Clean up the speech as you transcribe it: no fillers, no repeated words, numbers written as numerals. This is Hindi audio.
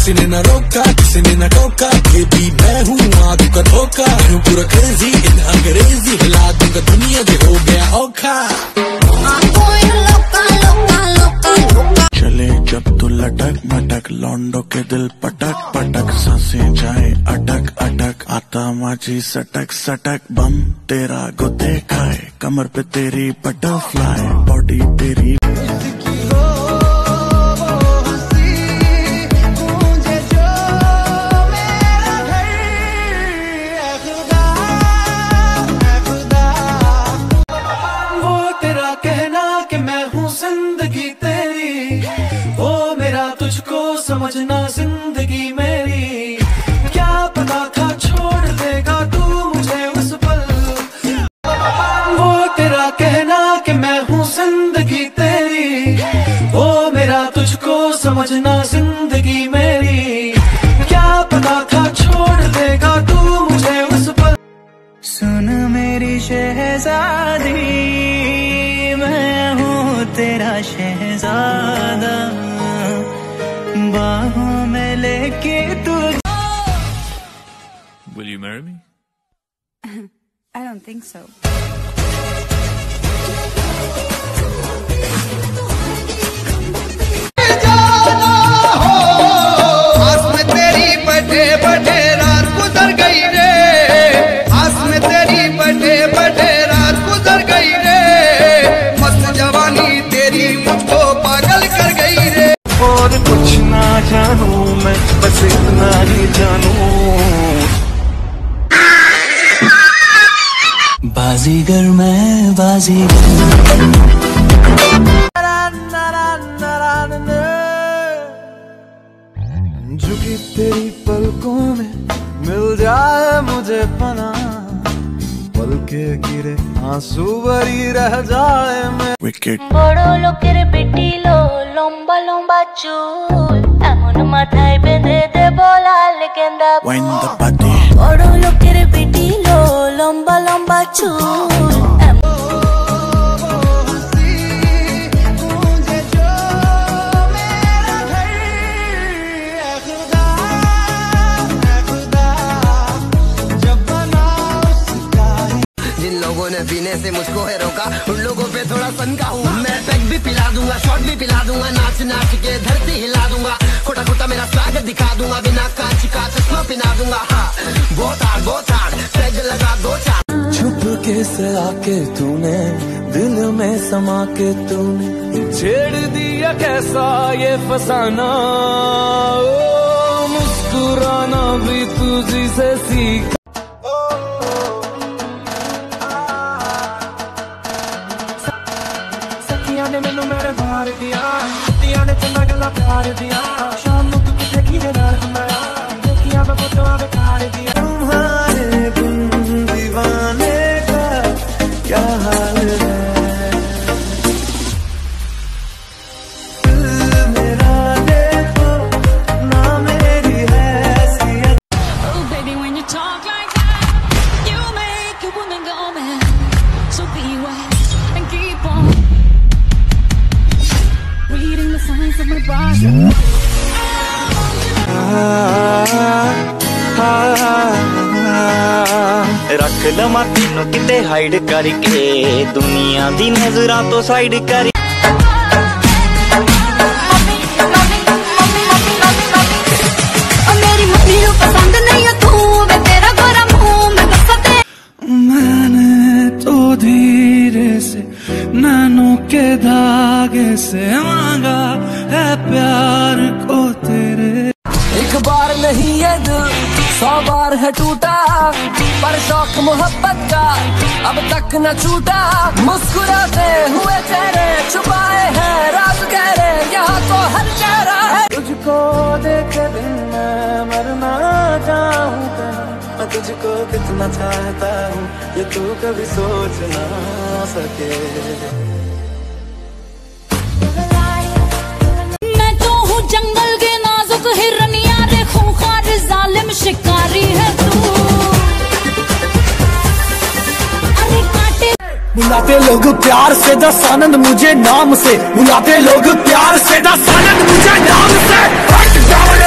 किसी ने न रोका, किसी ने न टोका, ये भी मैं हूँ आदू का धोखा। हूँ पूरा क्रेजी इन अंग्रेजी, हिला दूंगा दुनिया जो हो गया औखा। चले जब तू लटक मटक, लौंडो के दिल पटक पटक, सांसें जाए अटक अटक, आता माची सटक सटक, बम तेरा गुते खाए, कमर पे तेरी बटरफ्लाई, बॉडी तेरी जिंदगी तेरी, वो मेरा तुझको समझना जिंदगी मेरी, क्या पता था छोड़ देगा तू मुझे उस पल। वो तेरा कहना कि मैं हूँ जिंदगी तेरी, वो मेरा तुझको समझना जिंदगी मेरी, क्या पता था छोड़ देगा तू मुझे उस पल। सुन मेरी शहजादी, तेरा शहजादा, बाहों में लेके तू। Will you marry me? I don't think so. आस में तेरी बड़े बड़े रात गुजर गई रे, आस में तेरी बड़े बड़े रात गुजर गई रे, मस्त जवानी तेरी मुझको पागल कर गई रे। और कुछ ना जानू मैं, बस इतना ही जानू, बाजीगर मैं बाजीगर। झुकी तेरी पलकों में मिल जाए मुझे पना, पल के गिरे आंसू भरी रह जाए मैं। বড় লোকের বেটি লো লম্বা লম্বা চুল, এমন মাথায় বেঁধে দেব লাল গেন্দা ফুল। বড় লোকের বেটি লো লম্বা লম্বা চুল, पीने से मुझको है रोका, उन लोगों पे थोड़ा सनका हूँ मैं। पैक भी पिला दूंगा, शॉट भी पिला दूंगा, नाच नाच के धरती हिला दूंगा, खोटा खोटा मेरा स्वागत दिखा दूंगा, बिना कांच का चश्मा पिला दूंगा। हाँ बहुत हार्ड पैग लगा दो चार। छुप के से आके तूने दिल में समा के तूने छेड़ दिया कैसा ये फसाना, ओ मुस्कुराना भी तुझी से सीख। ने मैनू मेरे मार दिया, दिया ने चंगा गला प्यार दिया, शाम को किथे की नाल हमारा देखिया मैं फोटो बेकार दिया। तुम्हारे बिन दीवाने का क्या हाल है, मेरा देखो ना मेरी हैसियत। Oh baby when you talk like that, you make a woman go mad, so be wise and keep on reading the signs of my body. रख लमा तीनों किते हाइड करके, दुनिया दी नजरां तो साइड कर। मेरी मम्मी को पसंद नहीं है तू, वे तेरा गोरा मुंह में बसते। मैंने तो धीरे से नैनों के धागे से मांगा है प्यार को तेरे। एक बार नहीं ये दिल 100 बार है टूटा, पर शौक मोहब्बत का अब तक न छूटा। मुस्कुराते हुए चेहरे छुपाए हैं राज गहरे, यहाँ तो हर चेहरा है। तुझको देखे दिन मैं मरना चाहूँ, मैं तुझको कितना चाहता हूँ ये तू कभी सोच ना सके। मैं तो हूँ जंगल के नाजुक हिरनिया, रे खूंखार जालिम शिकारी है तू। अरे काटे बुलाते लोग प्यार से दस आनंद मुझे नाम से, बुलाते लोग प्यार से दस आनंद मुझे नाम से।